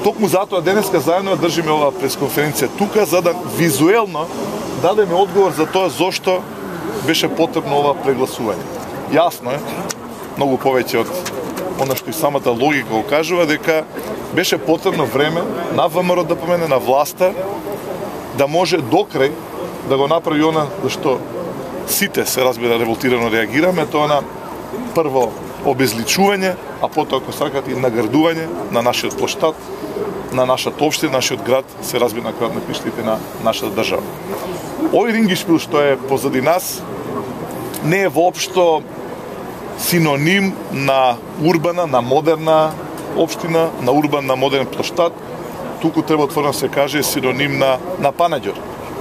Токму затоа денеска заедно држиме оваа пресконференција тука, за да визуелно дадеме одговор за тоа зошто беше потребно ова прегласување. Јасно е, многу повеќе од она што и самата логика го кажува, дека беше потребно време на ВМРО да помене, на власта, да може докрај да го направи она за што сите се разбира револтирано реагираме, тоа на прво обезличување, а потоа ако сакате и наградување на нашиот плоштад, на нашата општина, нашиот град, се разбира на пиштите на нашата држава. Овој рингишпил што е позади нас не е воопшто синоним на урбана, на модерна општина, на урбан, на модерен плоштад, туку треба отворено се каже синоним на Панаѓор.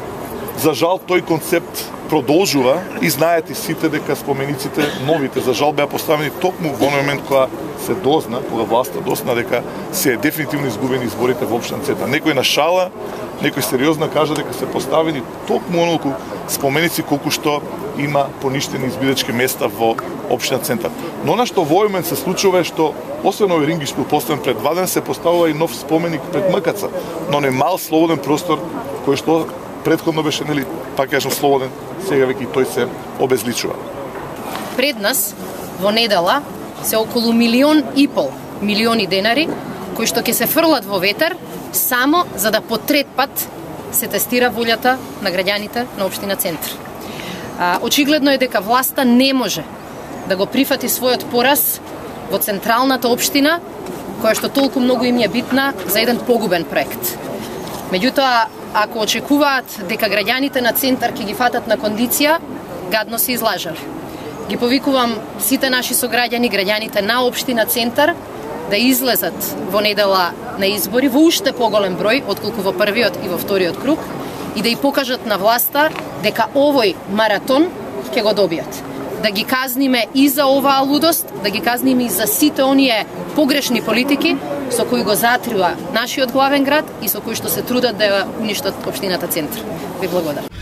За жал тој концепт продолжува и знаете сите дека спомениците новите за жал беа поставени токму во момент кога се дозна, кога власта дозна дека се дефинитивно изгубени изборите во општина Центар. Некој на шала, некој сериозно кажа дека се поставени токму онолку споменици колку што има поништени избирачки места во општина Центар. Но она што во момент се случува е што освен овој рингишпил поставен пред Ваден, се поставува и нов споменик пред МКЦ, но не мал слободен простор кој што претходно беше, нели, пак кажам слободен, сега веќе тој се обезличува. Пред нас во недела се околу 1,5 милиони денари кои што ќе се фрлат во ветер само за да по трет пат се тестира волјата на граѓаните на општина Центар. Очигледно е дека власта не може да го прифати својот пораз во централната општина, која што толку многу им е битна за еден погубен проект. Меѓутоа, ако очекуваат дека граѓаните на Центар ќе ги фатат на кондиција, гадно се излажале. Ги повикувам сите наши сограѓани, граѓаните на општина Центар, да излезат во недела на избори во уште поголем број отколку во првиот и во вториот круг и да ја покажат на власта дека овој маратон ќе го добијат. Да ги казниме и за оваа лудост, да ги казниме и за сите оние погрешни политики со кои го затрива нашиот главен град и со кои што се трудат да ја уништат општината Центар. Ви благодарам.